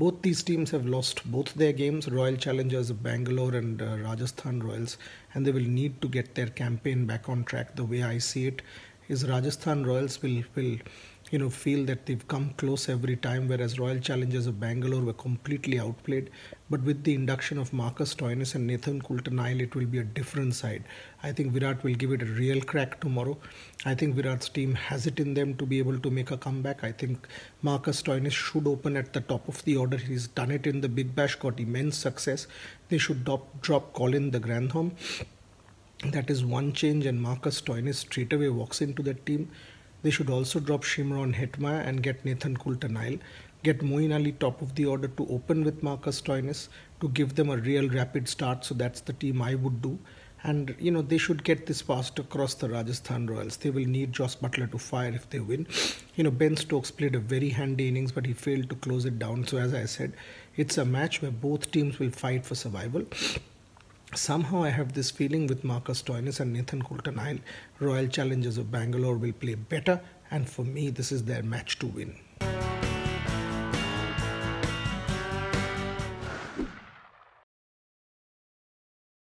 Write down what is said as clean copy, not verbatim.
both these teams have lost both their games, Royal Challengers of Bangalore and Rajasthan Royals, and they will need to get their campaign back on track. The way I see it is Rajasthan Royals will feel that they've come close every time, whereas Royal Challengers of Bangalore were completely outplayed. But with the induction of Marcus Stoinis and Nathan Coulter-Nile, it will be a different side. I think Virat will give it a real crack tomorrow. I think Virat's team has it in them to be able to make a comeback. I think Marcus Stoinis should open at the top of the order. He's done it in the Big Bash, got immense success. They should drop Colin de Grandhomme. That is one change, and Marcus Stoinis straight away walks into that team. They should also drop Shimron Hetmyer and get Nathan Coulter-Nile. Get Moeen Ali top of the order to open with Marcus Stoinis to give them a real rapid start. So that's the team I would do. And, they should get this passed across the Rajasthan Royals. They will need Joss Butler to fire if they win. Ben Stokes played a very handy innings, but he failed to close it down. So as I said, it's a match where both teams will fight for survival. Somehow I have this feeling with Marcus Stoinis and Nathan Coulter-Nile, Royal Challengers of Bangalore will play better, and for me this is their match to win.